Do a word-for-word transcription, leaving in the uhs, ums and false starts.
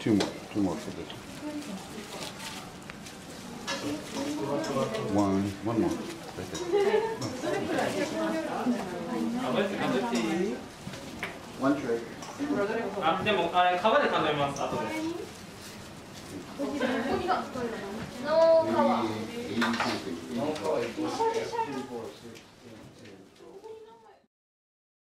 Two more, two more for this one. One, one more. Right there. One trick. あ、でもあれ川で数えます。後で。 ノーカワー。 eighty something. No,